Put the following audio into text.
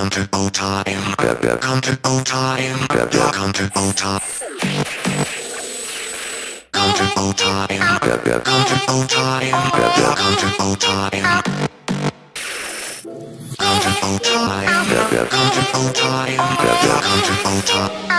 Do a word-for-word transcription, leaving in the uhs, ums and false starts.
Comfortable time. Comfortable time. Comfortable time. Comfortable time. Comfortable time. Comfortable time. Comfortable time. Comfortable time. Comfortable time.